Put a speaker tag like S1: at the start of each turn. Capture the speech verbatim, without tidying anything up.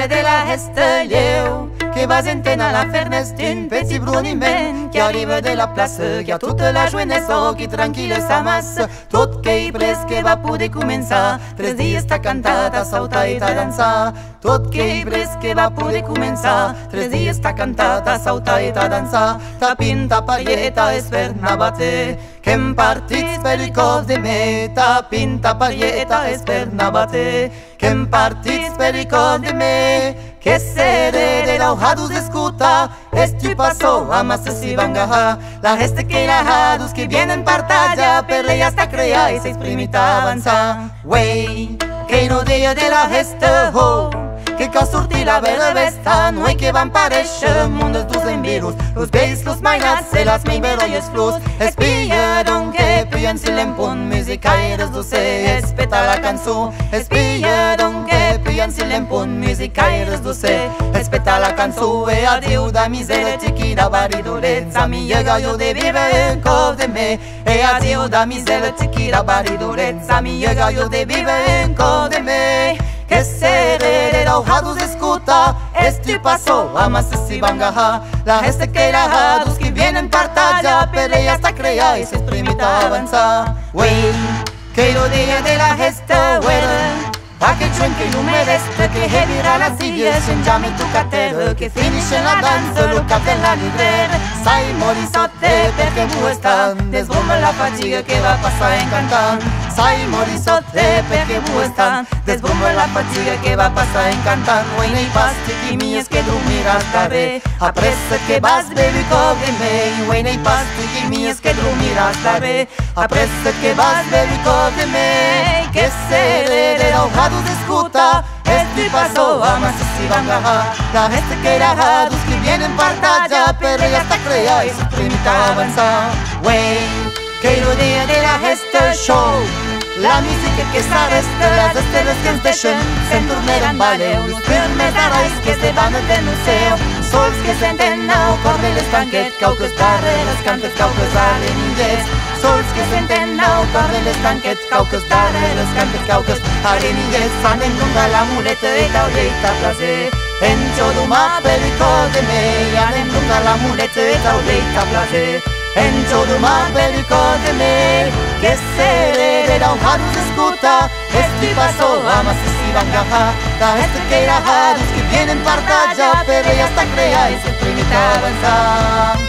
S1: dia de la Heste Lleu, qui va s'entendre à la fenêtre d'un petit bruniment qui arrive de la place, qui a toute la jeunesse qui tranquille s'amasse, tot que presque va poder començar, tres dies està cantat a saltar i a dansar, tot que presque va poder començar, tres dies està cantat a saltar i a dansar, ta pinta parieta és per anar bater, que hem partit per i cop de me, ta pinta parieta és per anar bater, que hem partit per i cop de me, que seré de l'aujados escuta, estu paso a massa si van gajar, la gesta que ilajados que vienen partalla, per lei hasta crear i s'exprimita avançar. Wey, que no deia de la gesta, ho, que cal sortir la vera vesta, no hay que van parèixer mundos dos en virus, los vells, los mainats, e les mei verolles flors, espia donque, pien si l'empunt, musicaires d'océ, espeta la cançó, espia donque, pien si l'empunt, musicaires d'océ, espeta la cançó, e adiu da misera, chiquita baridoletza, mi llega yo de vive en cop de me, e adiu da misera, chiquita baridoletza, mi llega yo de vive en cop de me, que seré de l'aujados escuta, estu paso a massa si van gajar, la gesta que ilajados que vienen partalla, per ella hasta crear i s'exprimita avançar. Wey, que lo dia de la gesta, güera, aquell joint que l'humedesta, que hevirà les illes, enjame tu cartera, que finisce la dansa, lo cap de la librera, sai Morisotto perché vuoi estan, desbomba la fatiga que va passar encantant, sai Morisotto perché vuoi estan, desbomba la fatiga que va passar encantant, oi nei pasti qui mi es que dormiràs bé, apressa que vas bevi cop de me, oi nei pasti qui mi es que dormiràs bé, apressa que vas bevi cop de me, que seré de l'aujados escuta, estu paso a massa si van gajar, la gesta que ilajados que vienen partalla, per ella hasta crear i s'exprimita avançar. Wey, que lo dia de la gesta show, la música que s'arresta, les esteles que ens deixen, se'n tornaran baleu, los primers arrels que se van de no seu, sols que senten au cor de l'estanquet, cauques darreres cantes, cauques alen inglès, sols que senten au cor de l'estanquet, cauques darreres cantes, cauques alen inglès, anem lunga la muleta de tauleta placer, en jo domà per i cor de me, anem lunga la muleta de tauleta placer, en jo domà per i cor de me, que seré de l'aujados escuta, estu paso a massa si van gajar, la gesta que ilajados que vienen partalla, per ella hasta crear i s'exprimita avançar.